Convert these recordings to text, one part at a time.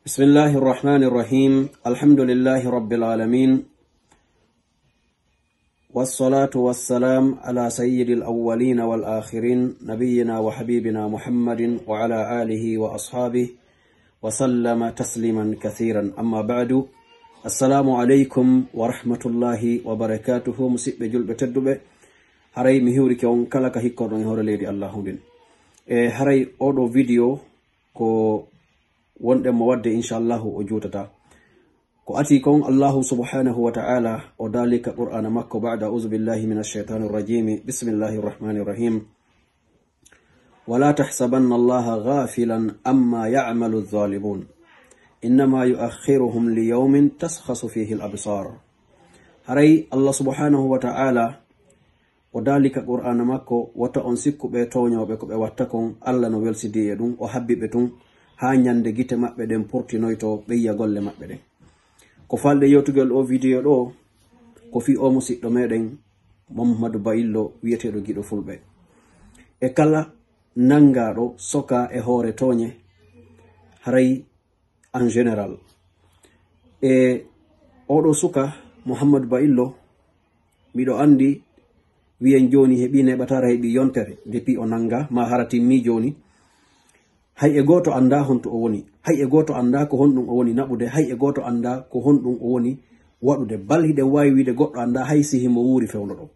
بسم الله الرحمن الرحيم. الحمد لله رب العالمين، والصلاة والسلام على سيد الأولين والآخرين نبينا وحبيبنا محمد وعلى آله وأصحابه وسلم تسليما كثيرا. أما بعد، السلام عليكم ورحمة الله وبركاته. مسيب جلب تدب هري مهورك ونكالك هكور نهور ليدي الله دين. هري أودو فيديو ko wonde mo wadde inshallah o jutata ko ati kon Allah subhanahu wa ta'ala o dalika qur'ana makko ba'da a'udhu billahi minash shaitanir rajim. Bismillahir rahmanir rahim. Wala tahsabanna Allah ghafilan amma ya'malu adh-dhalimun inma yu'akhiruhum li yawmin taskhasu fihi al-absar. Haray Allah subhanahu wa ta'ala o dalika qur'ana makko wata on sikku be toñobe ko be watta kon Allah no welsidi e dum o habbibe tun ha nyande gite mabbe den portinoyto be ya golle mabbe den. Ko falde yotugel o video do ko fi o musiddo meden Muhammadu Baillo wiyetedo gido fulbe e kala nangado soka e hore toñe haray en general e odo suka Muhammadu Baillo mido andi wiyen joni hebi ne batara hebi yontere depuis o nanga ma harati mi joni hay e goto anda honto o woni, hay e goto anda ko hondum o woni nabude, hay e goto anda ko hondum o woni wadude. Balhide wawi wide goddo anda hay sihi mo wuri fewno do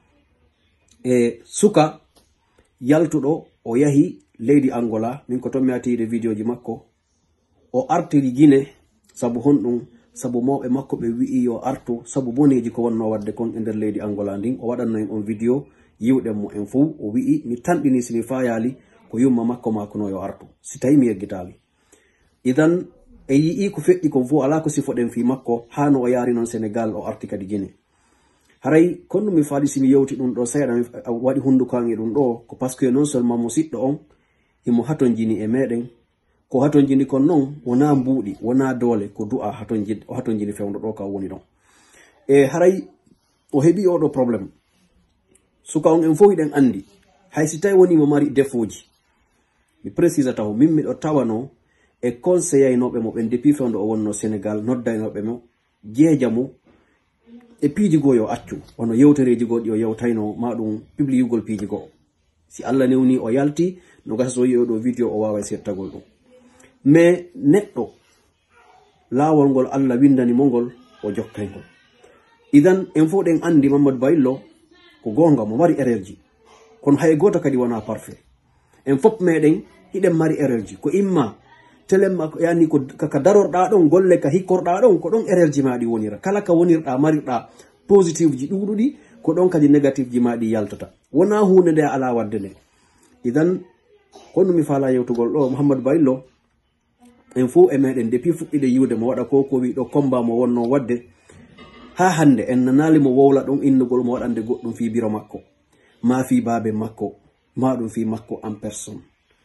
e suka yaltudo o yahi leydi Angola. Min ko tommi atide video ji makko o artiri Gine sabu hondum sabu mawbe makko be wi'i yo artu sabu boneji ko wonno wadde kon e nder leydi Angola ndin. O wadanno en on video yiwden mo en fu o wi'i mi tandini simi fayali ko yumma makko makuno yo artu si tawi mi yeggitali. Idan e yi'i ko feddi ko fu ala ko sifoden fi makko hano o yari non Senegal o arti kadi Gine. Haray konno mi faali simi yewti dum do sayda mi wadi hunduko angi dum do ko parce que non seulement mo siddo on himo haton jini e meden ko haton jini kon non wona mbudi wona dole ko du'a haton jini fewndo do ka woni don. E haray o hebi o do problem suka on en foyi den andi hay si tay woni mo mari defoji mi precisa taw min mi do tawano e conseiller nobe mo ben depuis fewndo o wonno Senegal nodday nobe mo jeejamo e piiji goyo accu wono yewtereji godi o yewtayno madum publiyugol piiji go. Si Allah newni o yalti no gasa so yodo video o wawa settagol dum mais neddo lawol ngol Allah windani mongol o jokkayngol. Idan en foden andi Muhammadu Baillo ko gonga mo mari errorji kon hay goto kadi wona parfait. En fop meden hiden mari errorji ko imma telemma yani ko ka darorda don golle ka hikkorda don ko don errorji madi wonira kala ka wonirda marirda positive ji dududi ko don kadi negative ji madi yaltata wona hunde de ala wadde ne. Idan kono mi fala yewtugol do Muhammadu Baillo en fu e meden depuis fuddide yiwde mo wada ko wi do combat mo wonno wadde ha hande en nanali mo wowla don innugol mo wadande goddum fi biro makko ma fi babe makko ma dum fi makko en personne.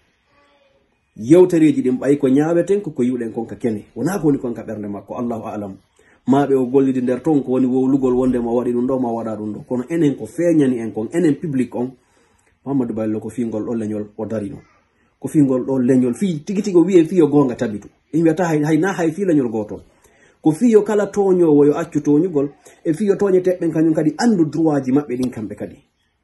Yewtereji dim bay ko nyaaweten ko yiwden kon ka kene wona ko woni kon ka bernde makko Allahu a'lam. Maabe o gollidi der ton ko woni wowlugol wonde mo wadi dum do ma wada dum do kono enen ko feñani en kon enen public on Muhammadu Baillo ko fingol do leñol o darino ko fingol do leñol fi tigitigo wi'e fiyo gonga tabitu e wiata hay na hay fi leñol goto ko fiyo kala toñowo yo accu toñugol e fiyo toñete ben kanyum kadi andu droit ji mabbe din kambe kadi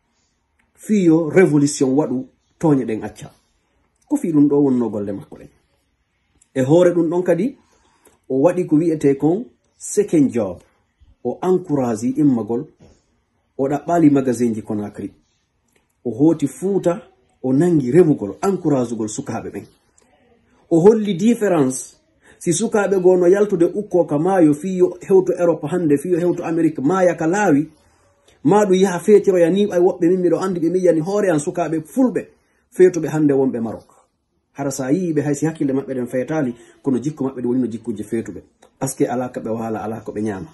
fiyo revolution wadu toñe den acca ko fi dum do wonno golle makko den e hore dum don kadi o wadi ko wi'ete kon second job o encourage immagol o dabbali magazine ji Conakry o hoti Fuuta o nangi remugol encourage gol sukabe ben o holli difference si sukabe gono yaltude ukko kamayo fiyo hewto Europe hande fiyo hewto America maya ka lawi madu yaha fetiro ya ni ay wobbe min mi do andi be mi yani hore an sukabe fulbe fetobe hande wonbe Maroc harasa yibe haysi hakkille mabbe den fetali kono jikko mabbe woni no jikkuje fetube parce que alaka be wala alaka be nyama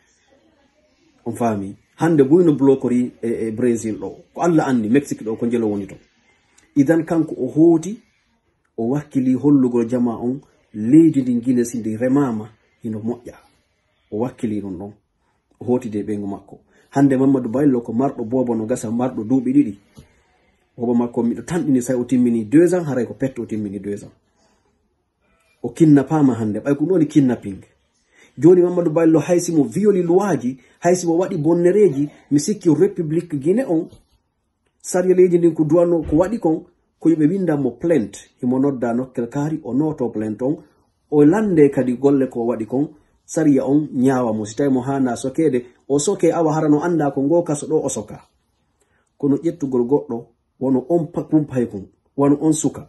on fami hande buyno blokori e Brazil do ko Allah andi Mexique do ko jelo woni to. Idan kanko o hoti o wakkili hollugol jama on leydi din Guinée sindi remama hino moƴƴa o wakkili non non o hoti de bengo makko. Hande Muhammadu Baillo ko mardo bobo no gasa mardo duubi didi bobo makko mi do tandini sai o timmini 2 ans haray ko petto o timmini 2 ans o kinnapama hande ɓay ko ɗum woni kidnapping. Joni Mamadou Baylo haysi mo violi luwaji, haysi mo waɗi bonnereji, mi sikki République Guinée on sariyeleji ndin ko duwanno ko waɗi kon ko yoɓe windamo plainte, himo nodda nokkel kaari o noto plainte on o lande kadi golle ko waɗi kon sariya on ñaawa mo si tawi mo hana sokede o soke awa harano anda ko ngo kaso ɗo o soka. Kono ƴettugol goɗɗo wono on kumpay kon wono on suka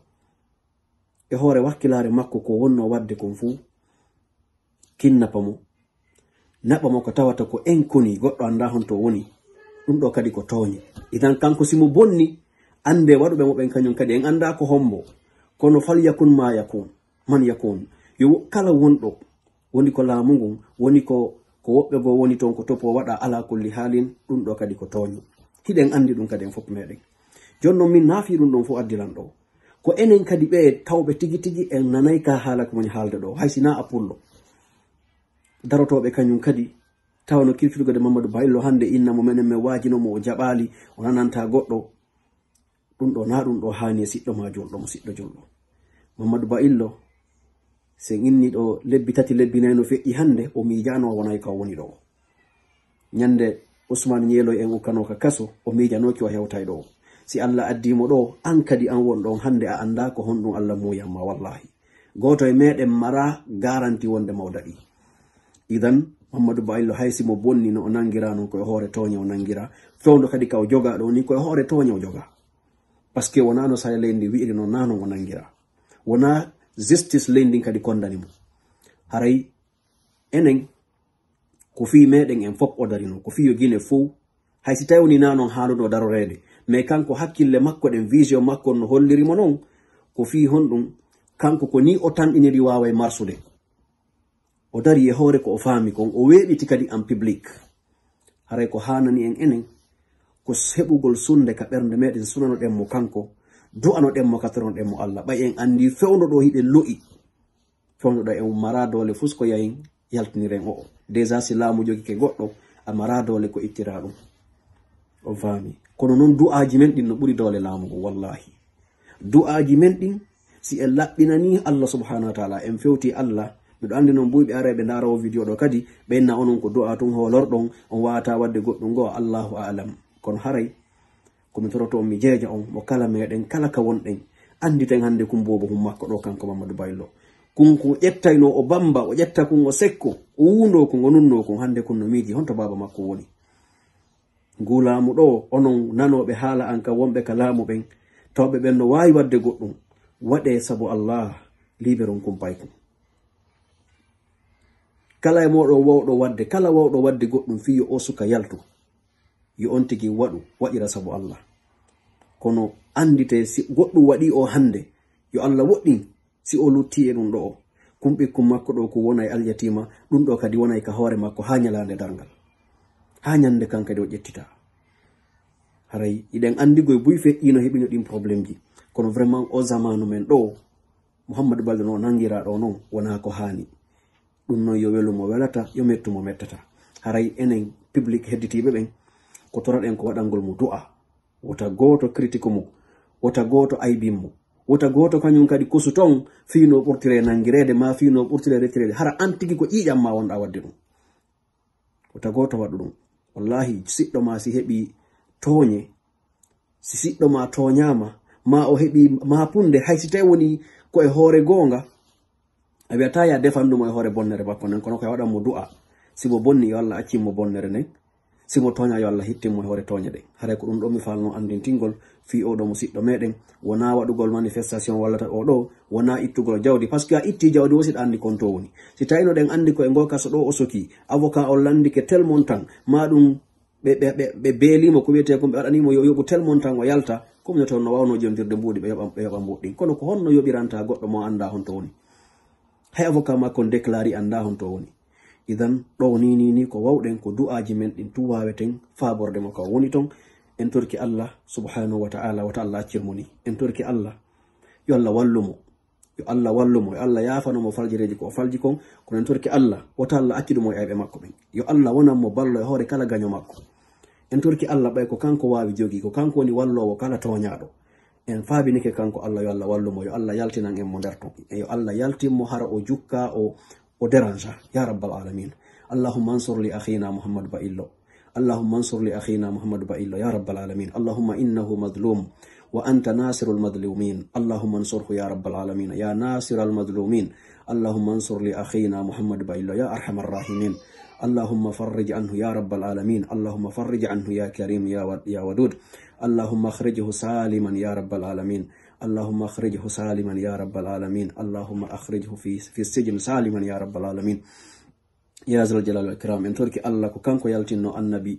e hoore wakkilare makko ko wonno wadde kon fuu kinnapa mo naɓa mo ko tawata ko en koni goɗɗo anda honto woni ɗum ɗo kadi ko tooñe. Idan kanko simo bonni ande waɗuɓe mo ɓen kañum kadi en anda ko hombo kono fal yakun ma yakun man yakun yo kala wonɗo woni ko laamu ngun woni ko woɓɓe go woni ton ko topo waɗa ala kulli halin ɗum ɗo kadi ko tooño. Hiɗen andi ɗum kadi en fof meɗen. Jonnon min naafi ɗum ɗon fof addilan ɗo ko enen kadi ɓe tawɓe tigi tigi en nanay ka haala ko woni haalde ɗo haysina a pullo darotoɓe kañum kadi tawno kirkirgode Mamadou Baylo hande inna mo menen min wajinomo o jaɓali o nananta goɗɗo ɗum ɗo na ɗum ɗo hani e siɗɗo ma julɗo mo siɗɗo julɗo. Mamadou Baylo se inni ɗo lebbi tati lebbi nayi no feƴƴi hande o miijano wonay ka woni ɗo. Ñande Ousmane Ñeeloy en ukkanoka kaso o miijanoki o hewtay ɗo. Si Allah addimo ɗo an kadi an won ɗon hande a anda ko honɗum Allah muyamma wallahi. Goto e meɗen mara garanti wonde mawdaɗi. Idan Mamadou Baylo haysi mo bonni no o nangira non koye hoore toñe o nangira fewndo kadi ka o joga ɗo ni koye hoore toñe o joga par ce que wona no sa leydi wi'iri non na non o nangira wona justice leydi kadi kondani mo haray enen ko fi meɗen en fof o darino ko fiyo Guinée fou haysi tawi woni na non haaluɗo darorede mais kanko hakkille makko ɗen vision makko no hollirimo non ko fi honɗum kanko ko ni o tanɗiniri wawa e marsude o dari e hoore ko o faami kon o weeɓiti kadi en public haray ko hanani en enen ko heɓugol sunde ka ɓernde meɗen sunano ɗen mo kanko du'ano ɗen mo katoro ɗen mo Allah ɓay en andi fewno ɗo hiɗen lo'i fewno ɗo en mara dole fus ko yayin yaltiniren o déjà si laamu jogi ke goɗɗo a mara dole ko ittira ɗum o faami kono noon du'aji men ɗin no ɓuri dole laamugo wallahi du'aji men ɗin si en laɓɓinani Allah subhanahu wa ta'ala en fewti Allah miɗo andi noon buyɓe are ɓe ndarawo vidéo ɗo kadi ɓenna onon ko du'a tun holorɗon on wawata wadde goɗɗum go Allahu a'lam kono haray komi toroto on mi jeeja on mo kala meɗen kala ka wonɗen anditen hande kum bobo hum makko ɗo kanko Mamadou Baylo kun ko ƴettayno o bamba o ƴetta kun o sekko o wundo kun o nunno kun hande kun no miiji honto baba makko woni ngulamu ɗo onon nanoɓe haala an ka wonɓe ka laamu ɓen tawɓe ɓen no wawi wadde goɗɗum waɗe sabu Allah liberon kumpay kun kala e moɗo wawɗo wadde kala wawɗo wadde goɗɗum fiyo o suka yaltu yo on tigi waɗira sabu Allah kono andite si goɗɗum waɗi o hande yo Allah woɗɗin si o lutti e ɗum ɗo o kumɓikkum makko ɗo ko wona e alyatima ɗum ɗo kadi wonay ka hoore makko ha ñalande dargal ha ñande kan kadi o ƴettita haray iɗen andigoye buy feƴƴino heɓino ɗin probléme ji kono vraiment o zamanu men ɗo Mouhamadou Baylo no nangira ɗo noon wona ko hani ɗum noon yo welumo welata yo mettumo mettata haray enen public hedditiɓe ɓen ko toroɗen ko waɗangol mo du'a wota goto critique mo wota goto aybinmo wota goto kañum kadi kusu ton fiino ɓurtire nangirede ma fiino ɓurtire retirede hara an tigi ko ƴiƴam ma wonɗa wadde ɗum wota goto waɗu ɗum wallahi siɗɗo ma si heɓi tooñe si siɗɗo ma toñama ma o heɓi mapunde hay si tawi woni ko e hoore gonga a wiyata ya defandumo e hoore bonnere makko nen kono ko waɗanmo du'a simo bonni yo Allah accimmo bonnere nden simo toña yo Allah hittinmo e hoore toñe ɗen haray ko ɗum ɗo mi falno andintingol fi oɗo mo siɗɗo meɗen wona waɗugol manifestation wallata oɗo wona ittugol jawdi par ce que a itti jawdi wo siɗa andi kon to woni si tawino ɗen andi ko e ngo kaso ɗo o soki avocat on landike tel montant ma ɗum ɓe beelimo ko wiyete ko ɓe waɗanimo yo yoɓu tel montant o yalta comme to no wawno jondirde mbuɗi ɓe yoɓa mbuɗɗin kono ko honno yoɓiranta goɗɗo mo anda honto woni hay avocat makko déclari anda honto woni idan ɗo ni ko wawɗen ko du'aji men ɗin tu waweten faborde mo ka woni ton en torki Allah subhanahu wa ta'ala wata Allah accirmo ni en torki Allah yo Allah wallumo yo Allah yafanomo faljireji ko o falji kon kono en torki Allah wata Allah accidumo e ayɓe makko ɓen yo Allah wonanmo ballo e hoore kala gaño makko en torki Allah ɓay ko kanko wawi jogi ko kanko woni wallowo kala toñaɗo en faabinike kanko Allah yo Allah wallumo yo Allah yaltinan en mo nder ton yo Allah yaltinmo hara o jukka o dérange ya rabbal alamin. Allahumma ansur li akhina Muhammad Ba'illo, Allahumma ansur li akhina Muhammad Ba'illo ya rabbal alamin. Allahumma innahu madlum wa anta nasirul madlumin, Allahumma ansurhu ya rabbal alamin ya nasiral madlumin. Allahumma ansur li akhina Muhammad Ba'illo ya arhamar rahimin. Allahumma farrij anhu ya rabbal alamin. Allahumma farrij anhu ya karim ya wadud. Allahumma akhrijhu saliman ya rabbal alamin. Allahumma akhrijhu saliman ya rabbal alamin. Allahumma akhrijhu fi sijn saliman ya rabbal alamin. Ya zal jalal wal ikram. En torki Allah ko kanko yaltinno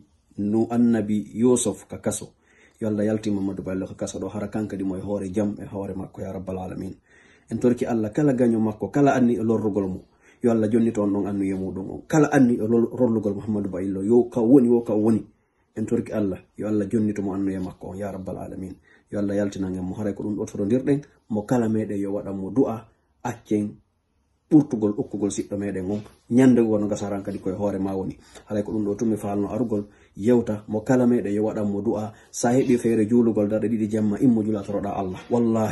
annabi Yusuf ka kaso, yo Allah yalti Mamadou Ba'illo ka kaso do hara kanka di moy hoore jam e hoore makko ya rabbal alamin. En torki Allah kala gaño makko, kala anni e lorrugol mo, yo Allah jonni toon ɗon annu yemuɗum on, kala anni e rollugol Muhammadu Ba'illo yo ka woni en torki Allah yo Allah jonni to mo annu ye makko on ya rabbal alamin. Yo Allah yaltinangen mo haray ko ɗum ɗo torondirɗen mo kala meɗen yo waɗan mo du'a accen ɓurtugol ukkugol siɗɗo meɗen on ñande wono gasaran kadi koye hoore ma woni. Haray ko ɗum ɗo tumi falno arugol yewta mo kala meɗen yo waɗan mo du'a sa heɓi feere juulugol darɗe ɗiɗi jemma immo jula toroɗa Allah.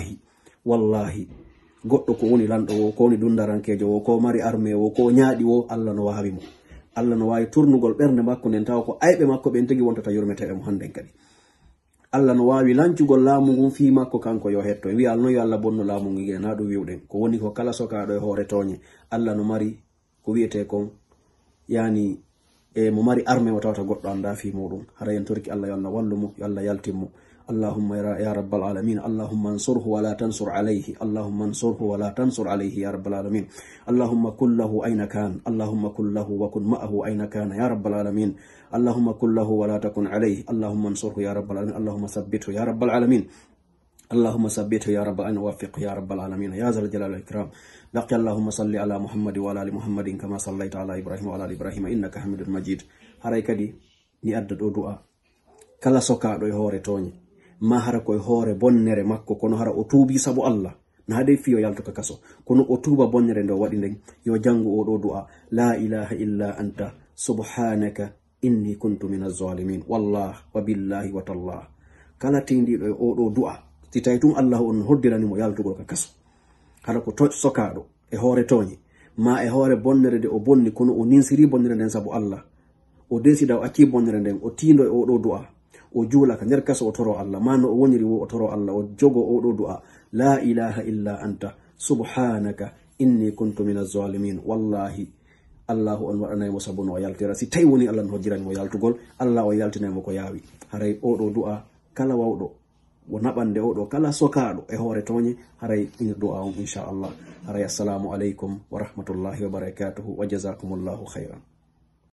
Wallahi goɗɗo ko woni lanɗo wo, ko woni dundarankejo wo, ko mari arme wo, ko ñaaɗi wo, Allah no wawi mo, Allah no wawi turnugol ɓernde makko nden tawa ko ayɓe makko ɓen tagi wontata yurmeteɓe mo hannden kadi. Allah no wawi lancugol laamu ngun fi makko kanko yo hetto wi alno yo Allah bonno laamu ngi na ɗum wiwɗen ko woni ko kala sokaɗo e hoore toñe Allah no mari ko wiyete kon yani mo mari arme mo tawata goɗɗo anda fi muɗum. hara en torki Allah yo Allah wallumo, yo Allah yaltinmo. Allahumma ya rabbal alamin. Allahumma ansurhu wa la tansur alayhi. Allahumma ansurhu wa la tansur alayhi ya rabbal alamin. Allahumma kun lahu ayna kan. Allahumma kun lahu wa kun ma'ahu ayna kana ya rabbal alamin. Allahumma kun lahu wa la takun alayhi. Allahumma ansurhu ya rabbal alamin. Allahumma sabbithu ya rabbal alamin. Allahumma sabbithu ya rabbal alamin. Waffiqhu ya rabbal alamin ya zal jalal wal ikram. لقي اللهم صل على محمد وعلى ال محمد كما صليت على ابراهيم وعلى ال ابراهيم انك حميد مجيد. haray kadi ni adda do du'a kala sokaɗo e hoore toñe ma hara koye hoore bonnere makko kono hara o tuubi sabu Allah na hade fiyo yalto ka kaso kono o tuuba bonnere ndo waɗi nden yo jangu o ɗo du'a la ilaha illa anta subhanaka inni kuntu minaz zalimin. Wallah wa billahi wa tallah kala tindiɗo e o ɗo du'a si tawi tun Allah on hoddiranimo yaltugol ka kaso hara ko sokaɗo e hoore toñe ma e hoore bonnere de o bonni kono o ninsiri bonnere nden sabu Allah o desida o acci bonnere nden o tindo e o ɗo du'a o juula ka nder kaso o toro Allah ma no o woniri wo o toro Allah o jogo o ɗo du'a la ilaha illa anta subhanaka inni kuntu minaz zalimin. Wallahi Allahu on waɗanaymo sabu no o yaltira si tawi woni Allah no hojjiranimo yaltugol Allah o yaltinaymo ko yaawi. haray o ɗo du'a kala wawɗo wo naɓande o ɗo kala sokaɗo e hoore toñe haray ina du'a on inchallah. haray assalamu aleykum wa rahmatullahi wa barakatuhu wa jazakumullahu khayran.